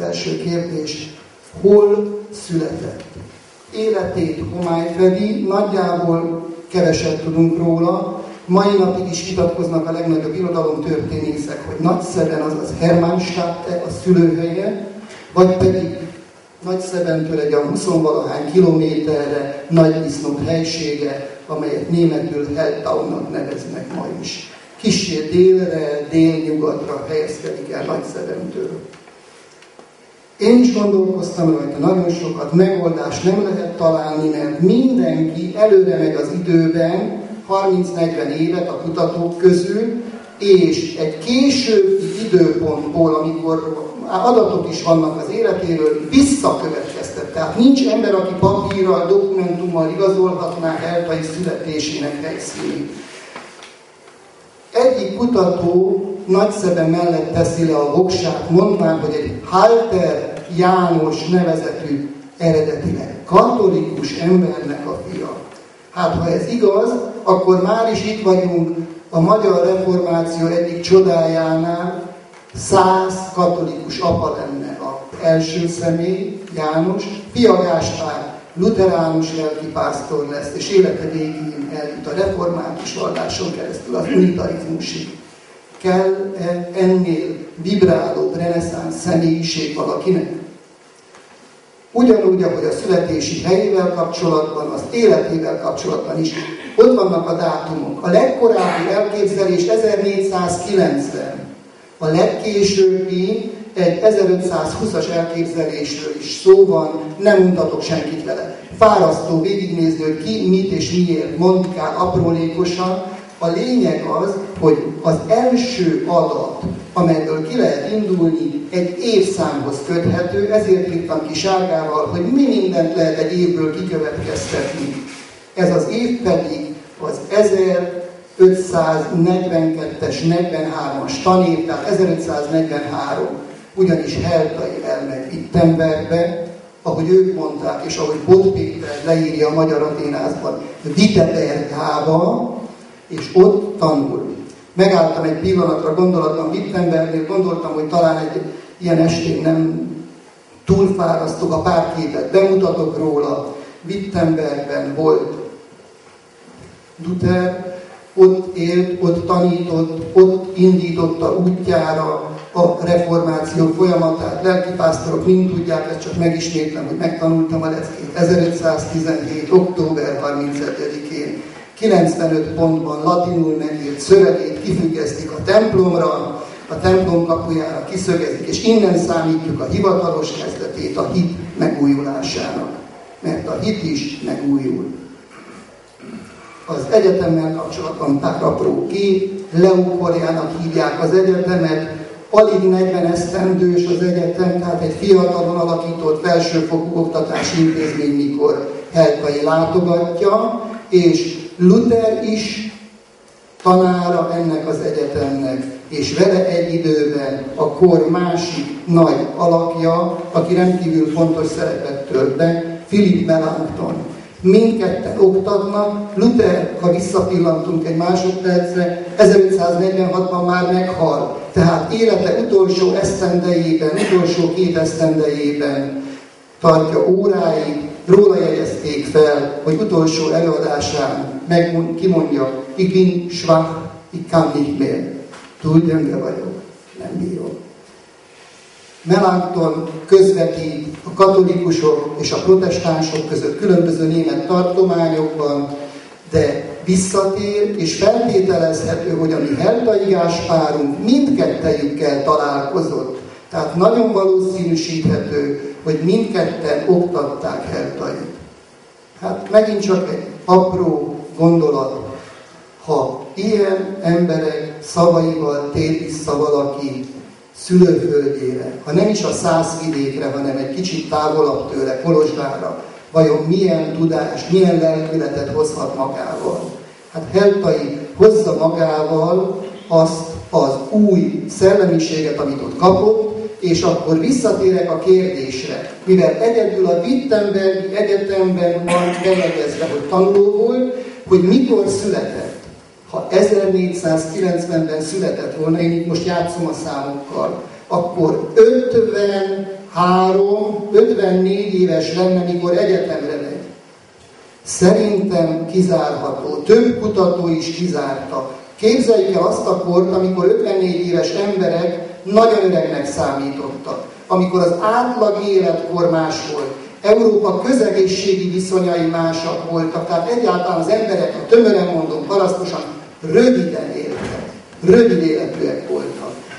első kérdés. Hol született? Életét homály fedi, nagyjából keveset tudunk róla. Mai napig is vitatkoznak a legnagyobb irodalomtörténészek, hogy Nagyszeben azaz Hermannstadt a szülőhelye, vagy pedig Nagyszebentől egy a 20-valahány kilométerre Nagydisznót helysége, amelyet németül Helltaunnak neveznek ma is. Kissé délre, délnyugatra helyezkedik el Nagyszebentől. Én is gondolkoztam rajta nagyon sokat, megoldást nem lehet találni, mert mindenki előre megy az időben, 30-40 évet a kutatók közül, és egy későbbi időpontból, amikor adatok is vannak az életéről, visszakövetkeztet. Tehát nincs ember, aki papírral, dokumentummal igazolhatná Heltai születésének helyszínét. Egyik kutató Nagyszeben mellett teszi le a voksát, mondván, hogy egy Halter János nevezetű, eredetileg katolikus embernek a fia. Hát, ha ez igaz, akkor már is itt vagyunk a magyar reformáció egyik csodájánál, 100 katolikus apa lenne az első személy, János, fia Gáspár, luteránus lelkipásztor lesz, és élete végén eljut a református valláson keresztül az unitarizmusig. Kell ennél vibrálóbb reneszánsz személyiség valakinek? Ugyanúgy, ahogy a születési helyével kapcsolatban, az életével kapcsolatban is. Ott vannak a dátumok. A legkorábbi elképzelés 1490. A legkésőbbi egy 1520-as elképzelésről is szó van, nem mutatok senkit vele. Fárasztó végignézni, hogy ki, mit és miért mondkál aprólékosan. A lényeg az, hogy az első adat, amelyből ki lehet indulni, egy évszámhoz köthető, ezért írtam ki sárgával, hogy mi mindent lehet egy évből kikövetkeztetni. Ez az év pedig az 1542-es, 43-as tanév, tehát 1543, ugyanis Heltai elmegy Wittenbergbe, ahogy ők mondták, és ahogy Bot Péter leírja a Magyar Athénászban, Wittenbergába, és ott tanul. Megálltam egy pillanatra gondolatban Wittenbergnél, gondoltam, hogy talán egy ilyen estén nem túlfárasztok, a pár képet bemutatok róla. Wittenbergben volt Luther, ott élt, ott tanított, ott indította útjára a reformáció folyamatát. Lelkipásztorok mind tudják, ezt csak megismétlem, hogy megtanultam a leckét. 1517. október 31-én 95 pontban latinul megírt szövegét kifüggesztik a templomra, a templom kapujára kiszögezik, és innen számítjuk a hivatalos kezdetét a hit megújulásának. Mert a hit is megújul. Az egyetemmel kapcsolatban pár apró kép, Leukoriának hívják az egyetemet, alig 40 esztendős az egyetem, tehát egy fiatalon alakított felsőfokú oktatási intézmény, mikor Heltai látogatja, és Luther is tanára ennek az egyetemnek, és vele egy időben a kor másik nagy alakja, aki rendkívül fontos szerepet tölt be, Philip Melanchthon. Mindketten oktatnak, Luther, ha visszapillantunk egy másodpercre, 1546-ban már meghal. Tehát élete utolsó esztendejében, utolsó 2 esztendejében tartja óráit, róla jegyezték fel, hogy utolsó előadásán kimondja, ich bin schwach, ich kann nicht mehr. Túl gyönge vagyok, nem bírom. Melanchthon közvetít a katolikusok és a protestánsok között különböző német tartományokban, de visszatér, és feltételezhető, hogy a mi Heltai Gáspárunk mindkettejükkel találkozott. Tehát nagyon valószínűsíthető, hogy mindketten oktatták Heltait. Hát megint csak egy apró gondolat. Ha ilyen emberek szavaival tér vissza valaki szülőföldjére, ha nem is a Szászvidékre, hanem egy kicsit távolabb tőle, Kolozsvárra, vajon milyen tudást, milyen lelkületet hozhat magával? Hát Heltai hozza magával azt az új szellemiséget, amit ott kapott, és akkor visszatérek a kérdésre. Mivel egyedül a Wittenbergi Egyetemben van bejegyezve, hogy tanuló volt, hogy mikor született. Ha 1490-ben született volna, én itt most játszom a számokkal, akkor 54 éves lenne, mikor egyetemre megy. Szerintem kizárható. Több kutató is kizárta. Képzeljük el azt a kort, amikor 54 éves emberek nagyon öregnek számítottak. Amikor az átlag életkor más volt. Európa közegészségi viszonyai másak voltak. Tehát egyáltalán az emberek, a tömören mondom, parasztosan röviden éltek. Rövid életűek voltak.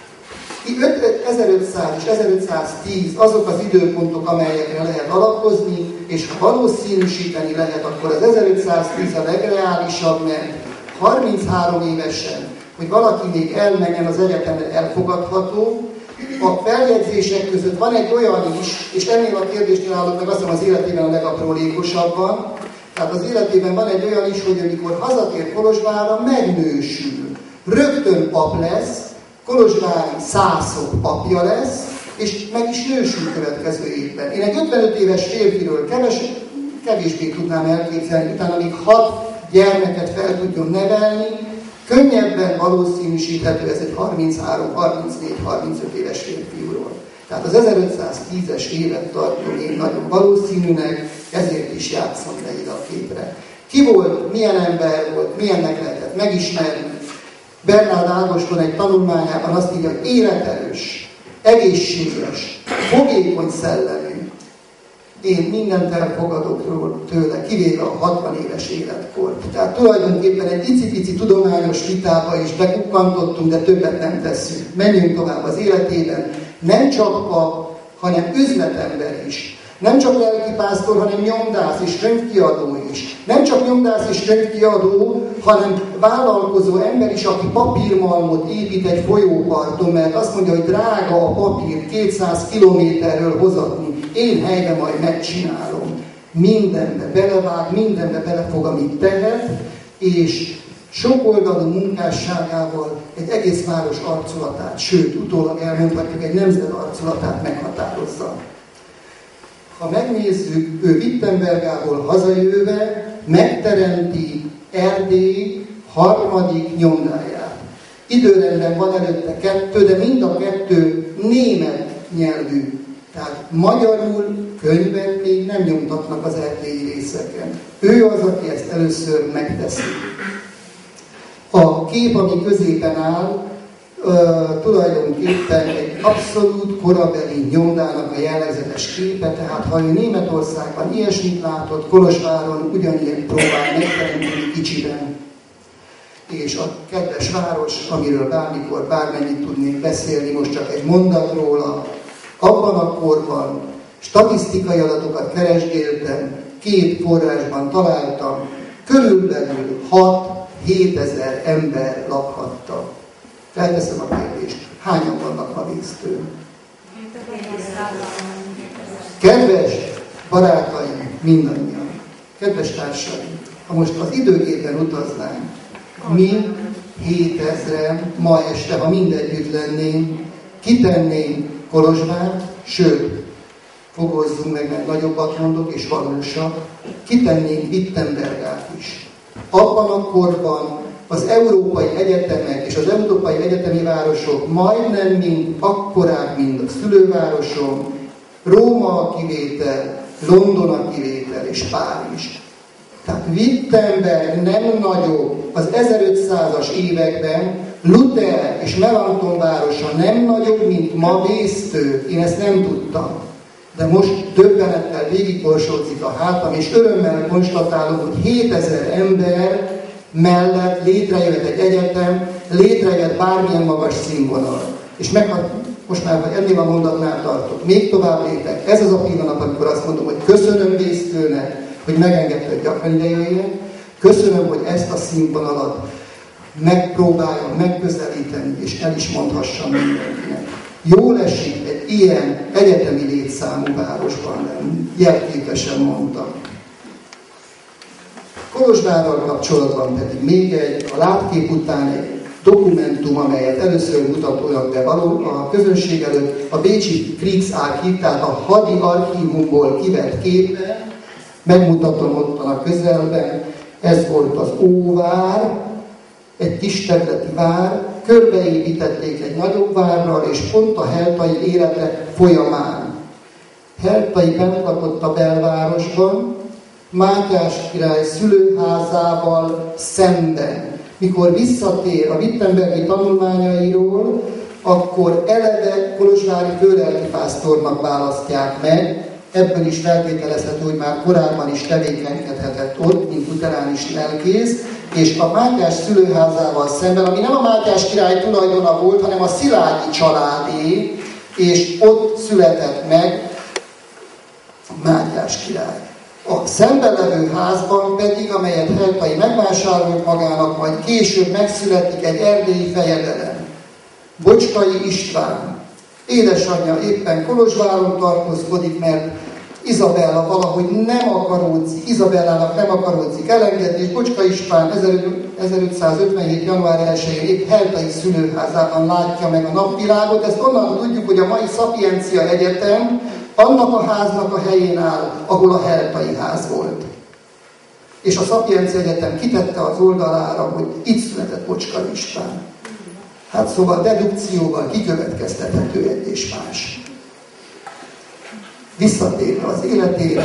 1500 és 1510 azok az időpontok, amelyekre lehet alapozni, és ha valószínűsíteni lehet, akkor az 1510 a legreálisabb, mert 33 évesen, hogy valaki még elmenjen az egyetemre, elfogadható. A feljegyzések között van egy olyan is, és ennél a kérdésnél állok meg azt hiszem az életében a legaprólékosabban. Tehát az életében van egy olyan is, hogy amikor hazatér Kolozsvárra, megnősül. Rögtön pap lesz, kolozsvári szászok papja lesz, és meg is nősül következő évben. Én egy 55 éves férfiről kevésbé tudnám elképzelni, utána még 6 gyermeket fel tudjon nevelni, könnyebben valószínűsíthető ez egy 33, 34, 35 éves férfiúról. Tehát az 1510-es évet tartom én nagyon valószínűnek, ezért is játszom le ide a képre. Ki volt, milyen ember volt, milyennek lehetett megismerni? Bernard Ágoston egy tanulmányában azt írja, hogy életerős, egészséges, fogékony szellemű. Én mindent elfogadok tőle, kivéve a 60 éves életkort. Tehát tulajdonképpen egy icipici tudományos vitába is bekukkantottunk, de többet nem tesszük. Menjünk tovább az életében. Nem csak pap, hanem üzletember is. Nem csak lelkipásztor, hanem nyomdász és könyvkiadó is. Nem csak nyomdász és könyvkiadó, hanem vállalkozó ember is, aki papírmalmot épít egy folyóparton, mert azt mondja, hogy drága a papír 200 kilométerről hozatni. Én helyben majd megcsinálom. Mindenbe belevág, mindenbe belefog, amit tehet, és sokoldalú munkásságával egy egész város arculatát, sőt, utólag elmondhatjuk, egy nemzet arculatát meghatározza. Ha megnézzük, ő Wittenbergából hazajöve megteremti Erdély harmadik nyomdáját. Időrendben van előtte 2, de mind a 2 német nyelvű. Tehát magyarul könyvet még nem nyomtatnak az erdélyi részeken. Ő az, aki ezt először megteszi. A kép, ami középen áll, tulajdonképpen egy abszolút korabeli nyomdának a jellegzetes képe, tehát ha ő Németországban ilyesmit látott, Kolozsváron ugyanilyen próbál megteremteni kicsiben. És a kedves város, amiről bármikor bármennyit tudnék beszélni, most csak egy mondat róla, abban a korban statisztikai adatokat keresgéltem, 2 forrásban találtam, körülbelül 6-7 ezer ember lakhatta. Felteszem a kérdést, hányan vannak ma Vésztőn? Kedves barátaim, mindannyian, kedves társaim, ha most az időgépen utaznánk, mi 7000-en ma este, ha mindegyütt lennénk, kitennénk Kolozsvárt, sőt, fogozzunk meg, mert nagyobbat mondok, és valósak, kitennénk Wittenbergát is. Abban a korban az európai egyetemek és az európai egyetemi városok majdnem mind akkorák, mint a szülővárosom, Róma a kivétel, London a kivétel és Párizs. Tehát Wittenberg nem nagyobb az 1500-as években, Luther és Melanchthon városa nem nagyobb, mint ma Vésztő. Én ezt nem tudtam. De most döbbenettel végigborsódzik a hátam, és örömmel konstatálom, hogy 7000 ember mellett létrejött egy egyetem, létrejött bármilyen magas színvonal. És most már ennél a mondatnál tartok. Még tovább lépek. Ez az a pillanat, amikor azt mondom, hogy köszönöm Vésztőnek, hogy megengedte, hogy gyakran ide jöjjek. Köszönöm, hogy ezt a színvonalat megpróbáljam megközelíteni, és el is mondhassam mindenkinek. Jól esik egy ilyen egyetemi létszámú városban lenni. Jelképesen mondtam. Kolozsvárral kapcsolatban pedig még egy, a látkép után egy dokumentum, amelyet először mutatólag be a közönség előtt, a bécsi Kriegsarchiv, tehát a hadi archívumból kivett képe, megmutatom ottan a közelben, ez volt az Óvár, egy kis területi vár, körbeépítették egy nagyobb várral, és pont a heltai élete folyamán Heltai bent lakott a belvárosban, Mátyás király szülőházával szemben. Mikor visszatér a wittenbergi tanulmányairól, akkor eleve kolozsvári főlelkipásztornak választják meg. Ebből is feltételezhető, hogy már korábban is tevékenykedhetett ott, mint luteránis lelkész, és a Mátyás szülőházával szemben, ami nem a Mátyás király tulajdona volt, hanem a Szilágyi családé, és ott született meg Mátyás király. A szemben levő házban pedig, amelyet Heltai megvásárolt magának, majd később megszületik egy erdélyi fejedelem. Bocskai István. Édesanyja éppen Kolozsváron tartózkodik, mert Izabella valahogy Izabellának nem akaródzik elengedni, és Bocskai István 1557. január 1-én épp Heltai szülőházában látja meg a napvilágot. Ezt onnan tudjuk, hogy a mai Szapiencia Egyetem annak a háznak a helyén áll, ahol a Heltai ház volt. És a Szapiencia Egyetem kitette az oldalára, hogy itt született Bocskai István. Hát szóval dedukcióval kikövetkeztethető egy és más. Visszatérve az életére,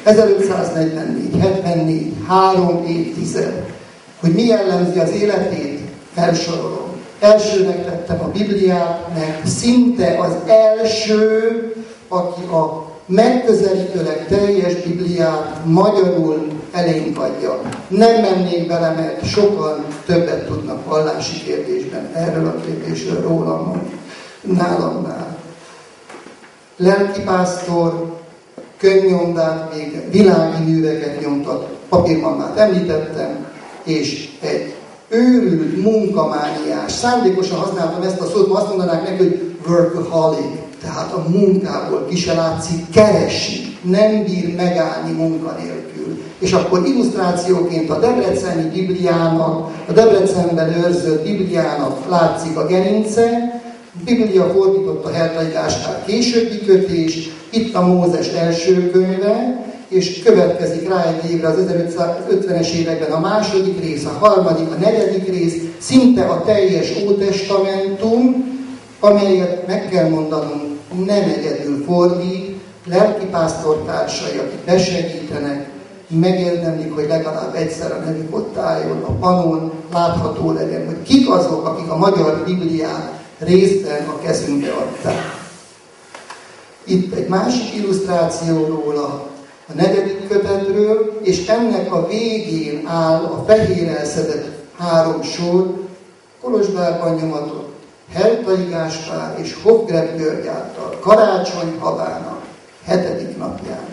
1544-74, 3 évtized, hogy mi jellemzi az életét, felsorolom. Elsőnek tettem a Bibliát, mert szinte az első, aki a megközelítőleg teljes Bibliát magyarul elénk adja. Nem mennék bele, mert sokan többet tudnak vallási kérdésben erről a kérdésről rólam, nálamnál. Lelkipásztor, könyvnyomdát végez, világi műveket nyomtat, papírmalmát említettem, és egy őrült munkamániás. Szándékosan használtam ezt a szót, ma azt mondanák neki, hogy workaholic, tehát a munkából ki se látszik, keresi, nem bír megállni munkanélkül. És akkor illusztrációként a debreceni Bibliának, a Debrecenben őrzött Bibliának látszik a gerince, Biblia fordította Heltai Gáspár későbbi kötés, itt a Mózes első könyve, és következik rá egy évre az 1550-es években a második rész, a harmadik, a negyedik rész, szinte a teljes Ótestamentum, amelyet meg kell mondanom, nem egyedül fordít, lelkipásztortársai, akik besegítenek, megérdemlik, hogy legalább egyszer a nevük ott álljon, a panon látható legyen, hogy kik azok, akik a magyar Bibliát részben a kezünkbe adták. Itt egy másik illusztráció róla, a negyedik kötetről, és ennek a végén áll a fehér elszedett 3 sor, Kolozsvárban nyomatott Heltai Gáspár és Hofgreb György által karácsony havának 7. napján,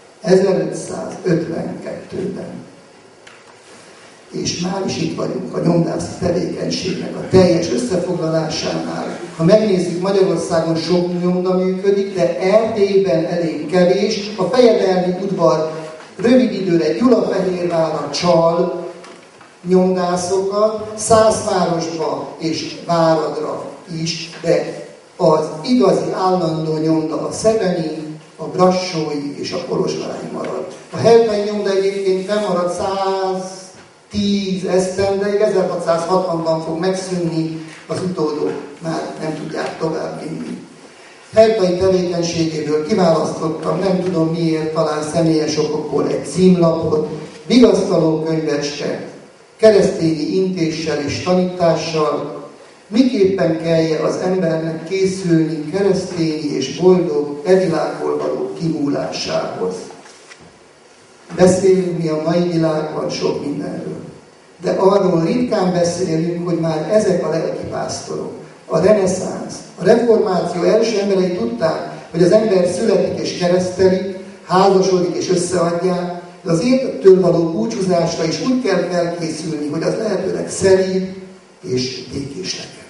1552-ben. És már is itt vagyunk a nyomdászi tevékenységnek a teljes összefoglalásánál. Ha megnézzük, Magyarországon sok nyomda működik, de Erdélyben elég kevés. A fejedelmi udvar rövid időre Gyulafehérvárra csal nyomdászokat, Szászvárosba és Váradra is, de az igazi állandó nyomda a szebeni, a brassói és a kolozsvári marad. A heltai nyomda egyébként fennmarad 110 esztendeig, 1660-ban fog megszűnni, az utódok már nem tudják tovább vinni. Heltai tevékenységéből kiválasztottam, nem tudom miért, talán személyes okokból egy címlapot, vigasztaló könyvecske, keresztényi intéssel és tanítással, miképpen kellje az embernek készülni keresztényi és boldog világból való kimúlásához. Beszélünk mi a mai világban sok mindenről, de arról ritkán beszélünk, hogy már ezek a lelkipásztorok, a reneszánsz, a reformáció első emberei tudták, hogy az ember születik és keresztelik, házasodik és összeadják, de az élettől való búcsúzásra is úgy kell felkészülni, hogy az lehetőleg szelíd és békés legyen.